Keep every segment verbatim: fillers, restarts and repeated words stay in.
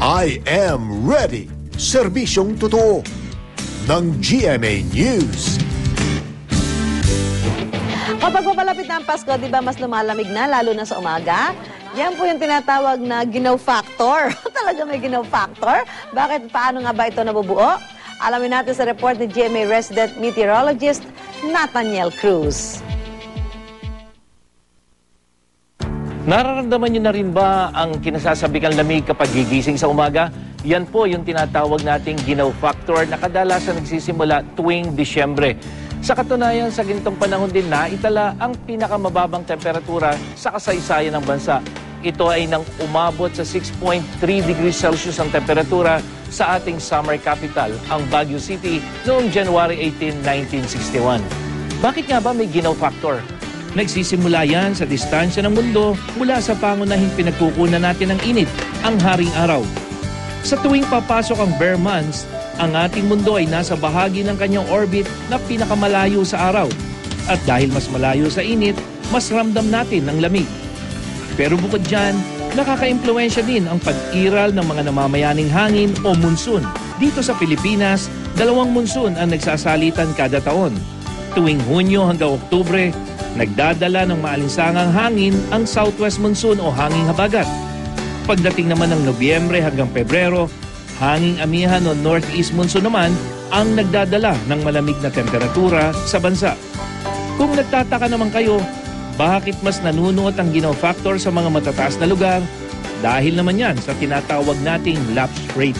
I am ready. Serbisyong totoo ng G M A News. Kapag papalapit na ang Pasko, di ba mas lumalamig na, lalo na sa umaga? Yan po yung tinatawag na ginaw factor. Talaga may ginaw factor? Bakit, paano nga ba ito nabubuo? Alamin natin sa report ni G M A resident meteorologist Nathaniel Cruz. Nararamdaman niyo na rin ba ang kinasasabikang lamig kapag gigising sa umaga? Yan po yung tinatawag nating ginaw factor na kadalasan nagsisimula tuwing Disyembre. Sa katunayan, sa ganitong panahon din na itala ang pinakamababang temperatura sa kasaysayan ng bansa. Ito ay nang umabot sa six point three degrees Celsius ang temperatura sa ating summer capital, ang Baguio City, noong January eighteenth, nineteen sixty-one. Bakit nga ba may ginaw factor? Nagsisimula yan sa distansya ng mundo mula sa pangunahing pinagkukunan natin ng init, ang haring araw. Sa tuwing papasok ang bare months, ang ating mundo ay nasa bahagi ng kanyang orbit na pinakamalayo sa araw. At dahil mas malayo sa init, mas ramdam natin ang lamig. Pero bukod dyan, nakaka-impluensya din ang pag-iral ng mga namamayaning hangin o monsoon. Dito sa Pilipinas, dalawang monsoon ang nagsasalitan kada taon. Tuwing Hunyo hanggang Oktubre, nagdadala ng maalinsangang hangin ang southwest monsoon o hanging habagat. Pagdating naman ng Nobyembre hanggang Pebrero, hanging amihan o northeast monsoon naman ang nagdadala ng malamig na temperatura sa bansa. Kung nagtataka naman kayo, bakit mas nanunuot ang ginaw factor sa mga matataas na lugar? Dahil naman yan sa tinatawag nating lapse rate.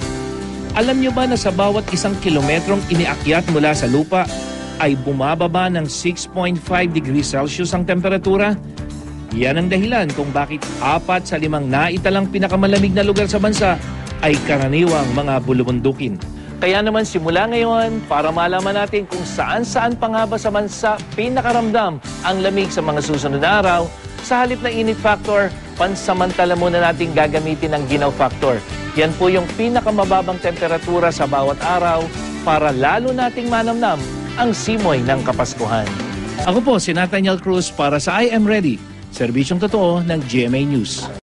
Alam nyo ba na sa bawat isang kilometrong iniakyat mula sa lupa, ay bumababa ng six point five degrees Celsius ang temperatura? Yan ang dahilan kung bakit apat sa limang naitalang pinakamalamig na lugar sa bansa ay karaniwang mga bulubundukin. Kaya naman simula ngayon, para malaman natin kung saan-saan pa nga ba sa bansa pinakaramdam ang lamig sa mga susunod na araw, sa halip na init factor, pansamantala muna natin gagamitin ang ginaw factor. Yan po yung pinakamababang temperatura sa bawat araw para lalo nating manamnam ang simoy ng Kapaskuhan. Ako po si Nathaniel Cruz para sa I Am Ready, serbisyong totoo ng G M A News.